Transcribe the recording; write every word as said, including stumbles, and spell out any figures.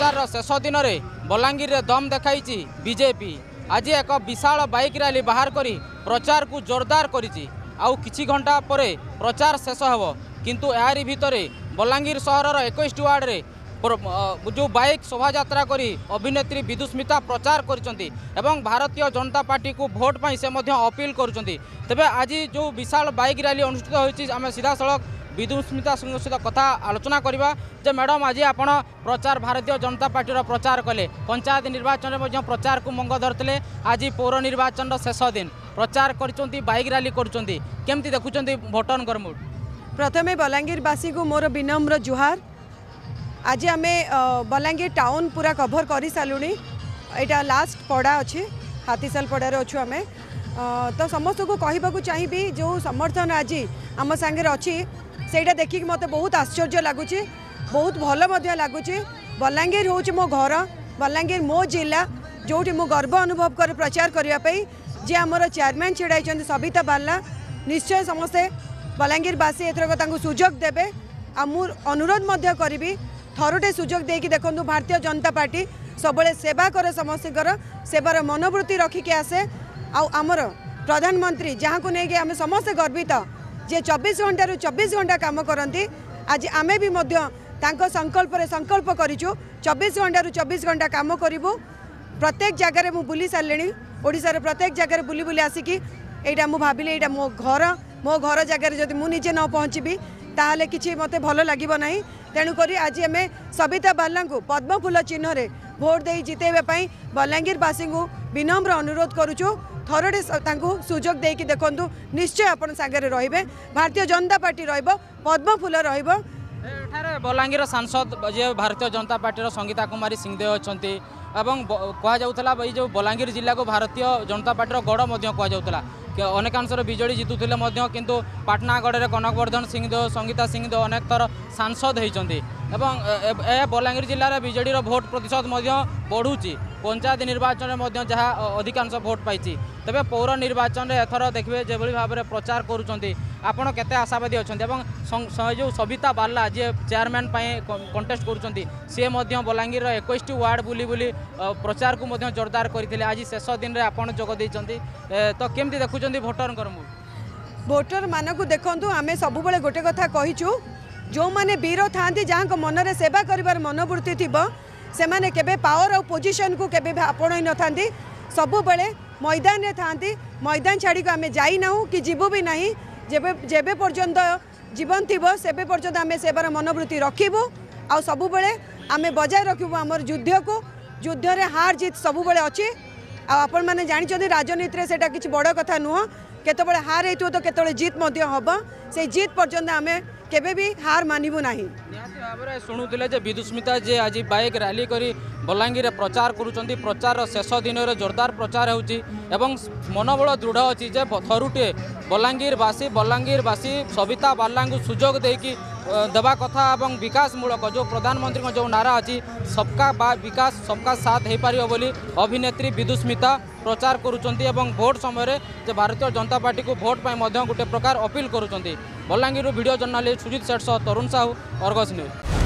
प्रचार शेष दिन में बलांगीर रे दम देखाई बीजेपी आज एक विशाल बाइक रैली बाहर करी प्रचार को जोरदार करिछि। आउ किछि घंटा परे प्रचार शेष होब किंतु यारी भितरे बलांगीर सहर इक्कीस वार्ड रे जो बाइक शोभा यात्रा करी अभिनेत्री विदुस्मिता प्रचार करिसंती एवं भारतीय जनता पार्टी को भोट पाई से मध्य अपील करुचंती। तेबे आज जो विशाल बाइक रैली अनुष्ठित होइछि आमे सीधा सड़क विदुस्मिता सहित कथा आलोचना करवा जे मैडम आज आपण प्रचार भारतीय जनता पार्टी प्रचार कले पंचायत निर्वाचन में प्रचार को मंग धरते आज पौर निर्वाचन शेष दिन प्रचार करिसंती बाइक रैली करुचंती केमती देखुचंती भोटर मूड। प्रथमे बलांगीरवासी को मोर विनम्र जुहार। आज आमे बलांगीर टाउन पूरा कभर कर सारूँ यहाँ लास्ट पड़ा अच्छे हाथीसाल पड़ार अच्छु आमे तो समस्त को कहवाक चाहिए जो समर्थन आज आम सांगे अच्छी से देखिक मत बहुत आश्चर्य लगुच बहुत भल लगुच। बलांगीर हूँ मो घर बलांगीर मो जिला जो मु गर्व अनुभव कर प्रचार करने जे आमर चेयरमैन छिड़ाई सबिता बाला निश्चय समस्ते बलांगीरवासी एथरक सुजोग देवे आ मु अनुरोध करी थरुटे सुजोग देकी देखु भारतीय जनता पार्टी सब सेवा करे समस्तर सेवार मनोवृत्ति रखिकी आसे आमर प्रधानमंत्री जहाँ को लेकिन आम समस्ते गर्वित जे चौबीस घंटा रु चौबीस घंटा काम करती आज आमे भी मध्य तांको संकल्प रे संकल्प करिचु चौबीस घंटा रु चौबीस घंटा काम करिवु। प्रत्येक जगार मु बुली सारे ओडिसा प्रत्येक जगार बुली बुली आसिकी एटा मु भाबिले एटा मो घर मो घर जगार जदि मु निजे न पहुँचबी ताहले किछि मते भलो लागिबो नाही। तेणुक आज आम सबिता बाला को पद्म फूल चिन्ह रे भोट दे जितेबा बलांगीरवासी को विनम्र अनुरोध करुचु थरडे सुजोग देकी देखंतु निश्चय आपण सागर रहिबे भारतीय जनता पार्टी रहिबो पद्म फूल रहिबो। एठारे बलांगीर सांसद जे भारतीय जनता पार्टी संगीता कुमारी सिंहदेव अछंती एवं कह जाउतला जो बलांगीर जिला को भारतीय जनता पार्टी गड़ मध्य कह जाउतला अनेकांशर विजेडी जितुले किंतु पाटनागढ़ में कनकवर्धन सिंहदेव संगीता सिंहदेव अनेक थर सांसद होती ए बलांगीर जिले में विजेडी भोट प्रतिशत बढ़ुची पंचायत निर्वाचन में जहाँ अधिकांश भोट पाई तेज पौर निर्वाचन में एथर देखिए जो भाव में प्रचार करुँच आपड़ केते आशावादी अच्छा जो सबिता बाला जी चेयरमैन कंटेस्ट करुँच सी बलांगीर इक्कीस वार्ड बुली बुली प्रचार को जोरदार करते आज शेष दिन में आपड़ जोगदे तो केमती देखुं भोटर भोटर मानक देखूँ आम सब गोटे कथा कहीचु जो माने वीर था जहाँ मनरे सेवा कर मनोवृत्ति थी से माने केबे पावर और पोजिशन को केबे आपण न था सबु बेले मैदान रे था मैदान छाड़ी को आम जाना कि जीवु भी नहीं जेबे जेबे पर्यंत जीवन थी सेबे पर्यंत आम सेवार मनोवृत्ति रखिबू आ सबु बेले आम बजाय रखिबू आमर युद्ध को युद्ध रे हार जीत सबु बेले अच्छी आपण माने जानिछथि राजनीति रे सेटा किछि बड़ कथा नुह केतबेले हार हेतु तो केतबेले जीत मध्य हब से जीत पर्यंत आमे केबे भी हार मानिबू नाही। निहाती भाबरे शुणुतिले जे विदुस्मिता जे आज बाइक रैली करी बलांगीर प्रचार करुचंती प्रचार शेष दिन में जोरदार प्रचार होउची एवं मनोबल दृढ़ अच्छी जे थरुटे बलांगीरवासी बलांगीरवासी सबिता बाला को सुजोग देकी देवा कथा एवं विकासमूलक जो प्रधानमंत्री जो नारा अच्छी सबका बा विकास सबका साथ हो पार बोली अभिनेत्री विदुस्मिता प्रचार करुचंती एवं भोट समय जे भारतीय जनता पार्टी को भोट पाई गोटे प्रकार अपील करुचंती। Balangir video journalist Sujit Seth Tarun Sahu Argus news.